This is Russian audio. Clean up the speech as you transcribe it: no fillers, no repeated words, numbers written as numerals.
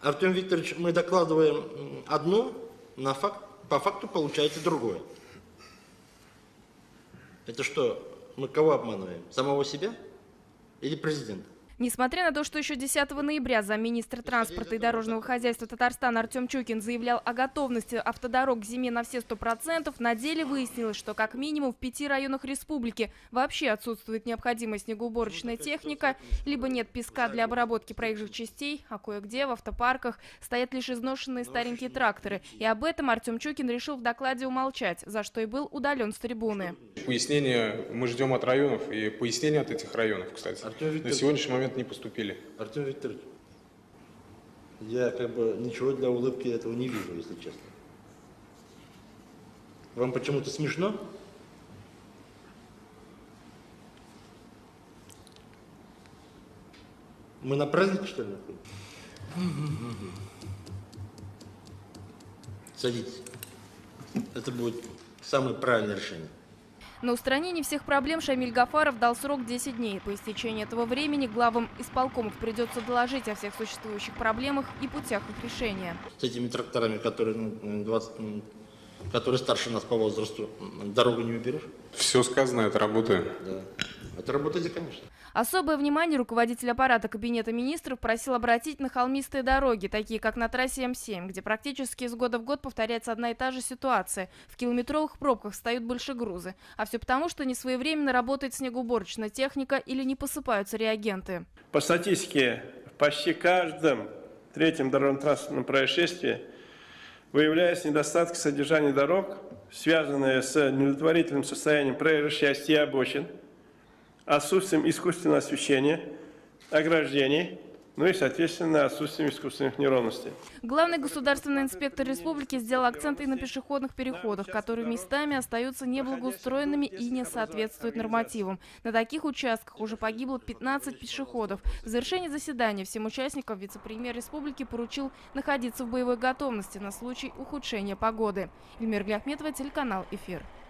Артем Викторович, мы докладываем одно, по факту получается другое. Это что, мы кого обманываем? Самого себя или президента? Несмотря на то, что еще 10 ноября замминистра транспорта и дорожного хозяйства Татарстана Артем Чукин заявлял о готовности автодорог к зиме на все 100%, на деле выяснилось, что как минимум в 5 районах республики вообще отсутствует необходимая снегоуборочная техника, либо нет песка для обработки проезжих частей, а кое-где в автопарках стоят лишь изношенные старенькие тракторы. И об этом Артем Чукин решил в докладе умолчать, за что и был удален с трибуны. Пояснения мы ждем от районов, и пояснения от этих районов, кстати, на сегодняшний момент не поступили. Артем Викторович, я ничего для улыбки этого не вижу, если честно. Вам почему-то смешно? Мы на праздник, что ли, находимся? Садитесь. Это будет самое правильное решение. На устранение всех проблем Шамиль Гафаров дал срок 10 дней. По истечении этого времени главам исполкомов придется доложить о всех существующих проблемах и путях их решения. С этими тракторами, которые старше нас по возрасту, дорогу не уберешь? Все сказано, это работает. Да. Это работает, конечно. Особое внимание руководитель аппарата Кабинета министров просил обратить на холмистые дороги, такие как на трассе М7, где практически из года в год повторяется одна и та же ситуация. В километровых пробках встают большегрузы. А все потому, что несвоевременно работает снегоуборочная техника или не посыпаются реагенты. По статистике, в почти каждом третьем дорожно-транспортном происшествии выявляются недостатки содержания дорог, связанные с неудовлетворительным состоянием проезжей части и обочин, отсутствием искусственного освещения, ограждений, ну и, соответственно, отсутствием искусственных неровностей. Главный государственный инспектор республики сделал акцент и на пешеходных переходах, которые местами остаются неблагоустроенными и не соответствуют нормативам. На таких участках уже погибло 15 пешеходов. В завершении заседания всем участникам вице-премьер республики поручил находиться в боевой готовности на случай ухудшения погоды. Эльмира Гляхметова, телеканал «Эфир».